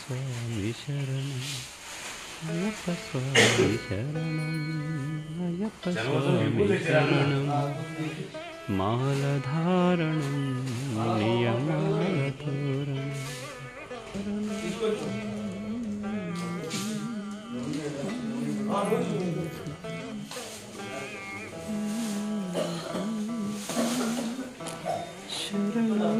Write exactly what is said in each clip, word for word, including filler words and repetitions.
స్వామి శరణం అయ్యప్ప స్వామి శరణం అయ్యప్ప స్వామి శరణం మాలధారణం నియమాల తోరణం శరణం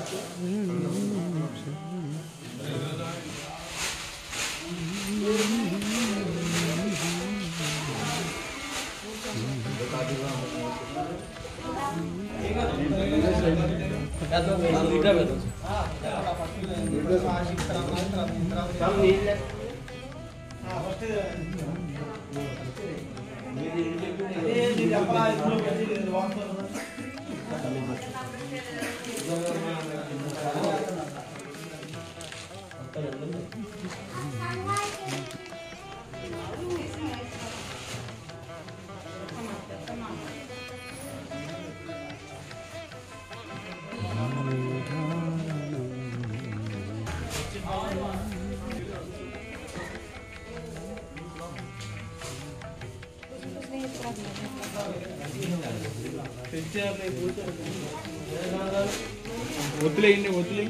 వదిలేయండి వదిలే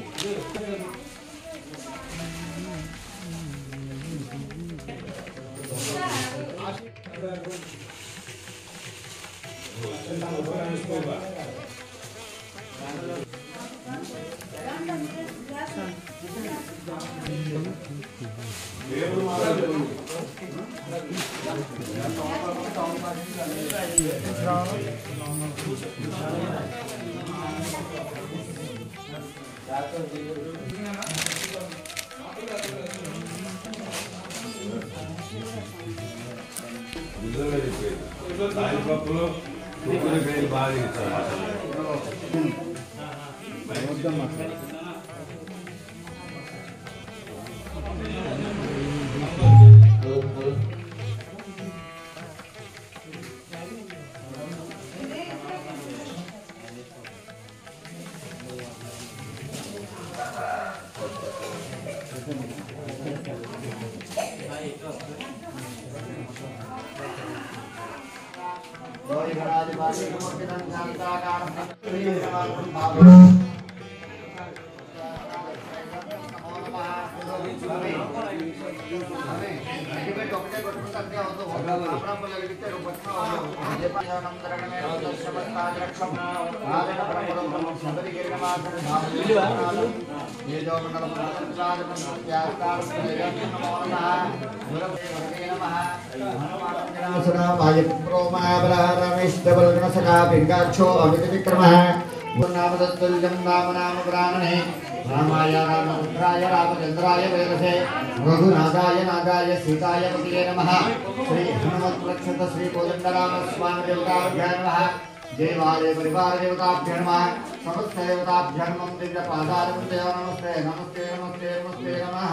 रामाय रामभद्राय रामचंद्राय वेदसे रघुनाथाय नाथाय सीताय पतये नमः। श्री हनुमत्प्रक्षत श्री कोदंडराम स्वामी देवताभ्यां नमः। देवालय परिवार देवताभ्यां नमः। समस्त देवताभ्यां नमः। दिव्य पादारविंदे नमस्ते नमस्ते नमस्ते नमस्ते नमः।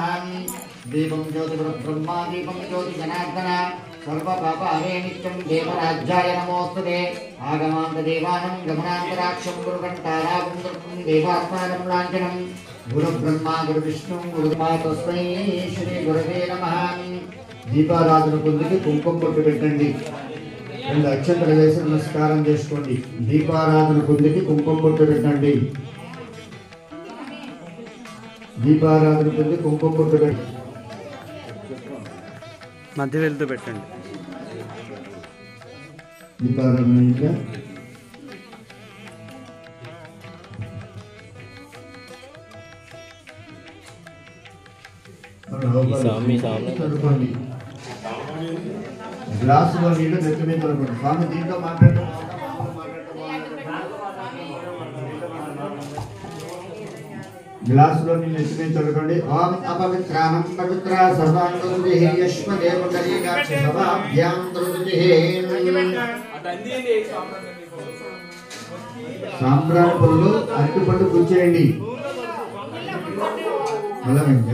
दीपं ज्योति ब्रह्मा दीपं ज्योति जनार्दन सर्व पाप हरे नित्यं देवराज्याय नमोस्तुते। आगमांत देवानं गमनान्तराक्षं गुरुकण्ठारावं देवात्मानं लाञ्छनं गुरु ब्रह्मा गुरु विष्णु गुरुमा तस्मै श्री गुरवे नमः। దీపారాధన పొందికి కుంకుమ బొట్టు పెట్టండి, రెండు అక్షంతలు వేసి నమస్కారం చేసుకోండి। దీపారాధన పొందికి కుంకుమ బొట్టు పెట్టండి, దీపారాధన పొంది కుంకుమ బొట్టు పెట్టండి, మధ్య వెళ్తూ పెట్టండి। దీపారాధన ఇంకా స్వామి స్వామి చదువుకోండి। గ్లాసులో నీళ్ళు నెత్తి మీద చదువుకోండి। స్వామి దీంట్లో మాట్లాడటం గ్లాసులో నీళ్ళు నెత్తి మీద చదువుకోండి। ఓం అపవిత్రాహం పవిత్ర సర్వాంగృతిః యష్మదేవకరీకాక్ష సభాభ్యాం త్రుతిః। సాంబ్రాణి పళ్ళు అరటిపండు కూర్చేయండి। అలాగే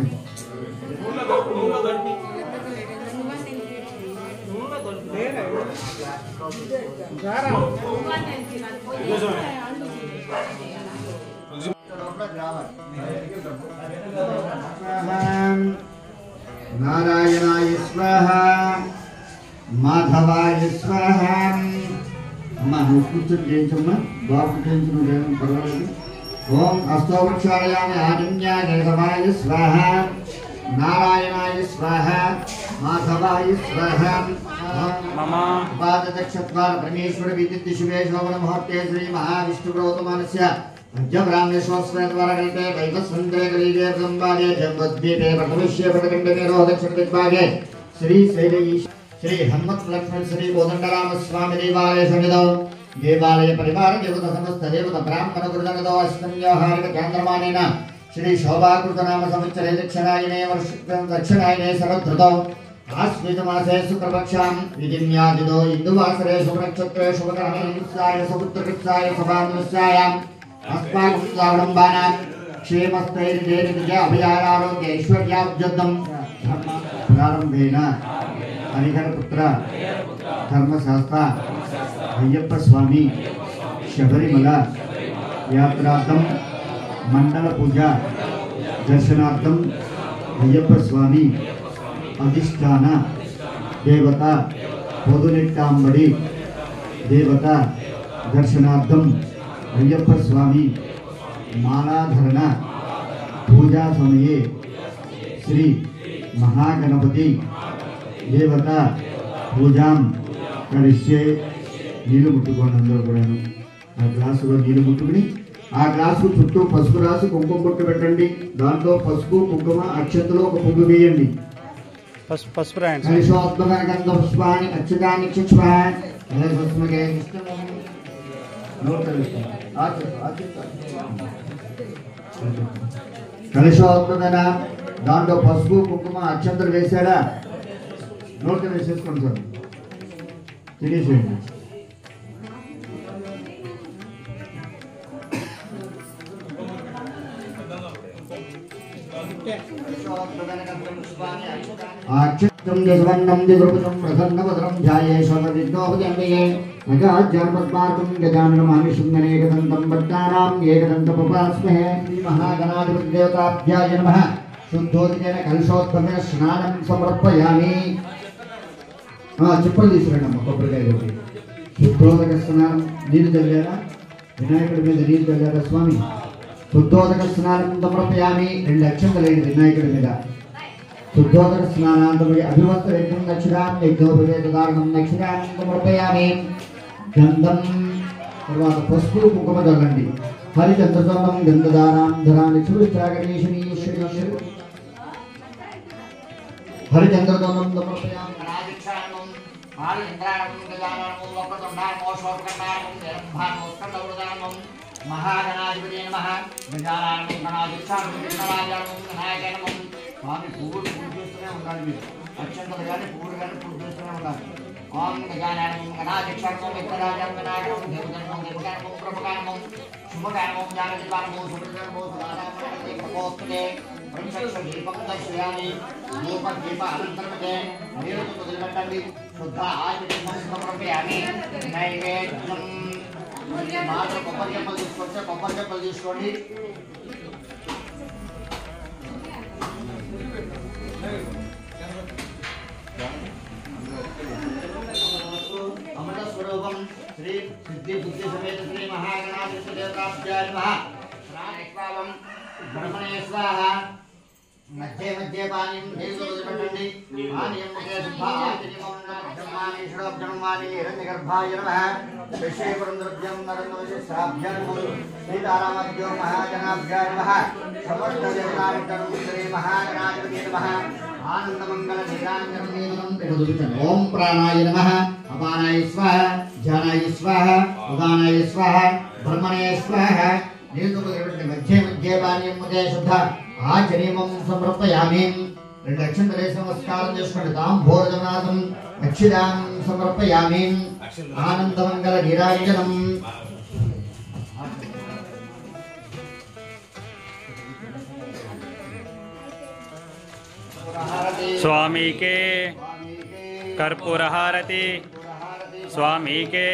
नारायणाय स्वाहा माधवाय स्वाहा अम्मा నువ్వు కూర్చొని చేయించమ్మా బాబు చేయించడం పర్వాలేదు ఓం అష్టోపచారయామి ఆదిన్యాయ దేవాయ స్వాహ नारायणाय स्वाहा माधवाय स्वाहा मम पाददक्षत्वार परमेश्वर विद्युत शिवे शोभन मुहूर्ते श्री महाविष्णुगौतमस्य मध्यब्राह्मणेश्वरद्वारा गणिते वैवस्वन्ते गरीजे ब्रह्मादे जम्बद्वीपे प्रथमस्य प्रकण्डे रोधक्षत्रदिग्भागे श्री शैलईश श्री हनुमत् लक्ष्मण श्री कोदण्डराम स्वामी देवालय समितौ देवालय परिवार देवता समस्त देवता ब्राह्मण गुरुजनतो अष्टम्यहारिक चान्द्रमानेन श्री शोभाकृत नाम संवत्सरे दक्षिणायने वर्ष दक्षिणायने शरदृतौ आश्विजमासे शुक्रपक्षां विधिन्यादिदो इन्दुवासरे शुभनक्षत्रे शुभकर्मे नित्याय सुपुत्रकृत्साय सभानुष्यायाम् अस्माकं क्षेमस्थैर्यजय अभयारोग्य ऐश्वर्याब्जदं प्रारंभेन हरिहरपुत्र धर्मशास्त्र अय्यप्प स्वामी शबरिमला यात्रार्थं मंडल पूजा दर्शनार्थम अय्यप्प स्वामी अधिष्ठान देवता पोदुनिट्टांबडी देवता दर्शनार्थम अय्यप्प स्वामी मालाधरण पूजा समये श्री महागणपति देवता पूजा करिष्ये नीलु मुट्टुकोंडि अंदरू कूडानु आ ग्लासुलो नीलु मुट्टुकोनि ఆ గ్లాసు చుట్టూ పసుపు రాసి కుంకుమ బొట్టు పెట్టండి దాంట్లో పసుపు కుంకుమ అక్షతలో ఒక పువ్వు వేయండి పసుపు పసుపు రాయండి కలిశోద్భవ గంధ పుష్పాన్ని అక్షతాన్ని చిచ్చుపాన్ అనే పుష్పకే కలిశోద్భవన దాంట్లో పసుపు కుంకుమ అక్షతలు వేసాడా నోట్ వేసేసుకోండి సార్ తినేసేయండి आक्षिप्तं जसवन्नं दिगुरुपदं प्रसन्नवदनं ध्याये सर्वविघ्नोपशान्तये अजाज्ञानपद्मार्गं गजाननमहानिशुम्भनेकदन्तं भट्टानां एकदन्तमुपास्महे श्रीमहागणाधिपतिदेवताभ्याय नमः शुद्धोदकेन कलशोद्भवेन स्नानं समर्पयामि चिप्पలు తీసుకురండి కొబ్బరికాయ కొట్టి శుద్ధోదక స్నానం నీరు చల్లారా వినాయకుడి మీద నీరు చల్లారా స్వామి శుద్ధోదక స్నానం సమర్పయామి రెండు అక్షంతలేని వినాయకుడి మీద శుద్ధోదక స్నానాంతమై అభివస్త యజ్ఞం దక్షిణాం యజ్ఞోపవేదారణం దక్షిణాం సమర్పయామి గంధం తర్వాత పసుపు కుంకుమ చల్లండి హరిచంద్రచందం గంధదారాం ధరాన్ని సురుచాగణేశనీశ్వరీశ్వరు హరిచంద్రచందం సమర్పయామి महागणाधिपति नमः गजाननं गणाधिष्ठानं गणाधिपति विनायकाय नमः स्वामी पूर्ण पूजने ఉండాలి మీరు అక్షంతలు గాని పూర్ణ గాని పూజనే ఉండాలి ఓం గజాననం గణాధిష్ठानं విఘ్నరాజం వినాయకం దేవతనం దేవకానం ప్రభకానం శుభకానం జ్ఞానదీపానం సుభద్రనం సుధారామణే ప్రపోస్తే ప్రత్యక్ష దీపం దర్శయామి దీప దీప అనంతరమే నీరు మొదలుపెట్టండి శుద్ధ ఆచరణ సమర్పయామి నైవేద్యం మాత్రం కొబ్బరి చెప్పలు తీసుకొస్తే కొబ్బరి చెప్పలు తీసుకోండి అమృత స్వరూపం శ్రీ సిద్ధి బుద్ధి సమేత శ్రీ మహాగణాధిపతి దేవతాభ్యాయ నమః ప్రాణిక్వావం బ్రహ్మణే స్వాహ మధ్య మధ్య పానీయం నీళ్ళు వదిలిపెట్టండి పానీయం ముఖే శుద్ధాచర్యమం బ్రహ్మాణి షడోబ్జన్మాని హిరణ్యగర్భాయ నమః విశ్వేపురం ద్రవ్యం నరన్వశిష్టాభ్యాయ నమః సీతారామభ్యో మహాజనాభ్యాయ నమః సమస్త దేవతాభ్యం శ్రీ మహాగణాధిపతి నమః ఆనందమంగళ నీరాంజనం నీలం తెలుదుచన్ ఓం ప్రాణాయ నమః అపానాయ స్వాహ ధ్యానాయ స్వాహ ఉదానాయ స్వాహ బ్రహ్మణే స్వాహ నీళ్ళు వదిలిపెట్టండి మధ్య మధ్య పానీయం ముఖే శుద్ధ ఆచర్యమం సమర్పయామి రెండు అక్షంతలే నమస్కారం చేసుకోండి తాంభోజనాథం అక్షిదాం సమర్పయామి ఆనందమంగళ నీరాంజనం स्वामी के कर्पूर हारति स्वामी के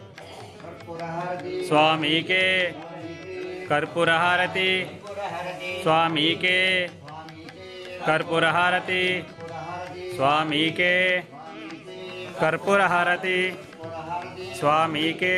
स्वामी के कर्पूर हारति स्वामी के कर्पूर हारति स्वामी के कर्पूर हारती स्वामी के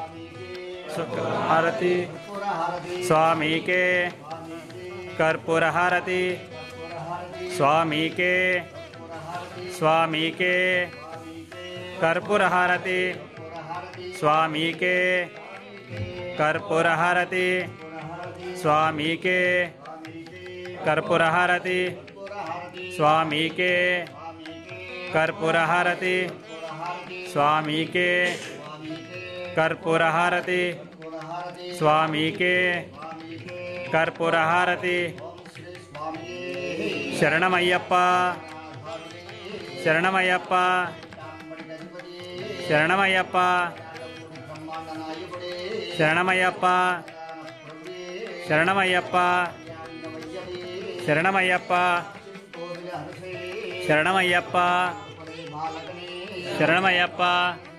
हारती स्वामी के कर्पूर हारती स्वामी के स्वामी के कर्पूर हारती स्वामी के कर्पूर हारती स्वामी के कर्पूर हारती स्वामी के कर्पूर हारती स्वामी के कर्पूर हारती स्वामी के कर्पूर हारती शरणमय्यप्पा शरणमय्यप्पा शरणमय्यप्पा शरणमय्यप्पा शरणमय्यप्पा शरणमय्यप्पा शरणमय्यप्पा शरणमय्यप्पा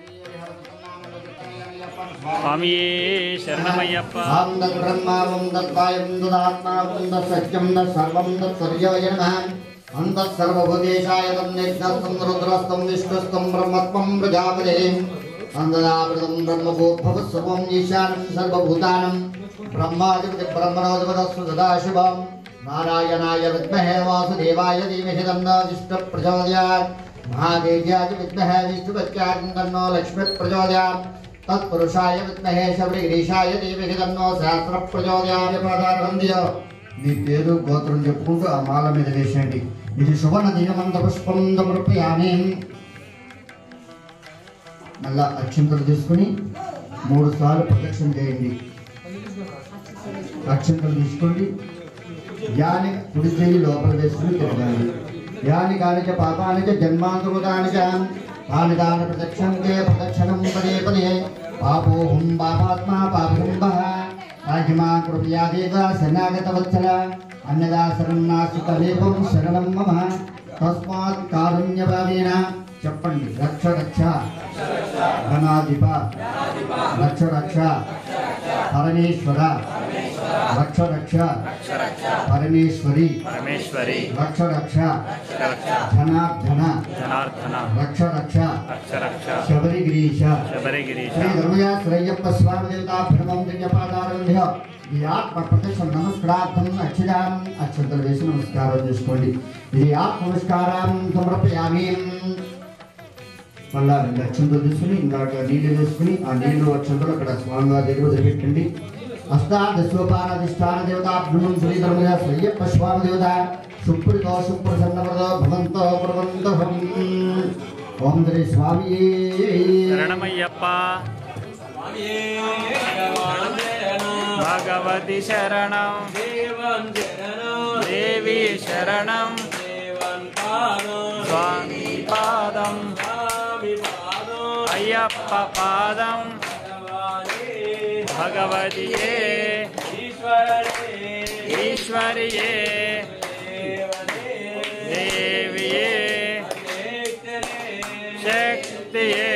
स्वामी शरणमय्यप्पा हम दत् ब्रह्मा वं दत् वायुं ददात्मा वं दत् सत्यं दत् सर्वं दत् सूर्याय नमः हम दत् सर्वभूतेशाय तं नेत्रस्तं रुद्रस्तं विष्णुस्तं ब्रह्मत्वं प्रजापते अंददावृतं ब्रह्मभूतभवत् सर्वं ईशानं सर्वभूतानं ब्रह्मादिपति ब्रह्मणोऽधिपतस्तु सदाशिवं नारायणाय विद्महे वासुदेवाय धीमहि तन्नो विष्णुः प्रचोदयात् महादेव्याय विद्महे विष्णुपत्याय तन्नो लक्ष्मीः प्रचोदयात् तत्पुरुषाय विद्महे शबरिगिरीशाय धीमहि तन्नो सहस्रः प्रचोदयात् पादारविन्द्य మీ పేరు గోత్రం చెప్పుకుంటూ ఆ మాల మీద వేసేయండి ఇది శుభనదీయమంత పుష్పం సమర్పయామి మళ్ళా అక్షంతలు తీసుకుని మూడు సార్లు ప్రదక్షిణ చేయండి అక్షంతలు తీసుకోండి యాని కుడి చేయి లోపల వేసుకుని తిరగాలి యాని కానిచ పాపానిచ జన్మాంతృతానిచ తాని దాని ప్రదక్షిణంతే ప్రదక్షిణం పదే పదే పాపోహం పాపాత్మా పాపకుంభః రాజ్యమా కృపయా దేవ శరణాగత వత్సల అన్నదా శరణం నాస్తి తదేవం శరణం మమ తస్మాత్ కారుణ్యభావేన చెప్పండి రక్ష రక్ష గణాధిప రక్ష రక్ష పరమేశ్వర రక్ష రక్ష పరమేశ్వరి परमेश्वरी రక్ష రక్ష रक्ष ధనార్ధన जनार्दन రక్ష రక్ష रक्ष रक्ष శబరిగిరీశ शबरिगिरीश శ్రీ ధర్మజా శ్రేయప్ప స్వామి దేవతాభ్రమం దివ్యపాదారంభ్య ఈ ఆత్మ ప్రత్యక్ష నమస్కారార్థం అక్షరాం అక్షంతలు వేసి నమస్కారం చేసుకోండి ఇది ఆత్మ నమస్కారం సమర్పయామి మళ్ళా రెండు అక్షంతలు తీసుకుని ఇందాక నీళ్లు వేసుకుని ఆ నీళ్లు అక్షంతలు అక్కడ స్వామివారి దగ్గర వదిలిపెట్టండి అష్టాదశోపానాధిష్టాన దేవతాభ్రమం శ్రీ ధర్మజా శ్రేయప్ప స్వామి దేవత సుప్రీతో సుప్రసన్నవరదో భవంతో ప్రవంతహం ఓం శ్రీ స్వామి शरणमय्यप्पा भगवती शरणं देवी शरणं स्वामी पादं अय्यप्प पादं भगवतिये ईश्वरिये देविये शक्तिये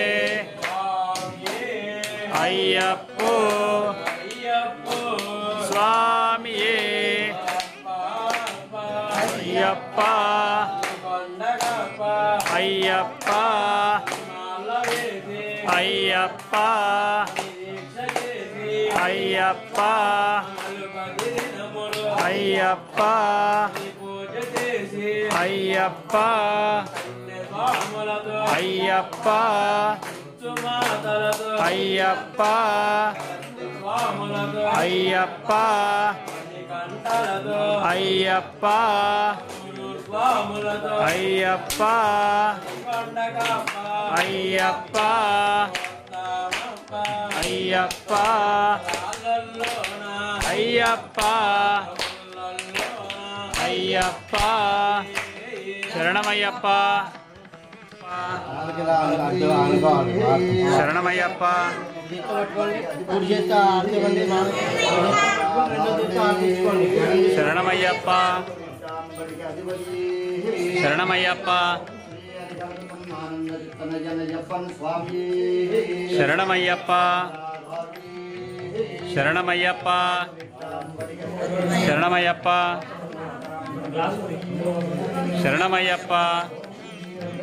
अय्यप्पो स्वामिये अय्यप्पा अय्यप्पा अय्यप्पा अय्यप्पा अय्यप्पा अय्यप्पा अय्यप्पा अय्यप्पा अय्यप्पा अय्यप्पा अय्यप्पा अय्यप्पा अय्यप्पा अय्यप्पा अय्यप्पा शरणमय्यप्पा शरणमय्यप्पा शरणमय्यप्पा शरणमय्यप्पा शरणमय्यप्पा शरणमय्यप्पा शरणमय्यप्पा शरणमय्यप्पा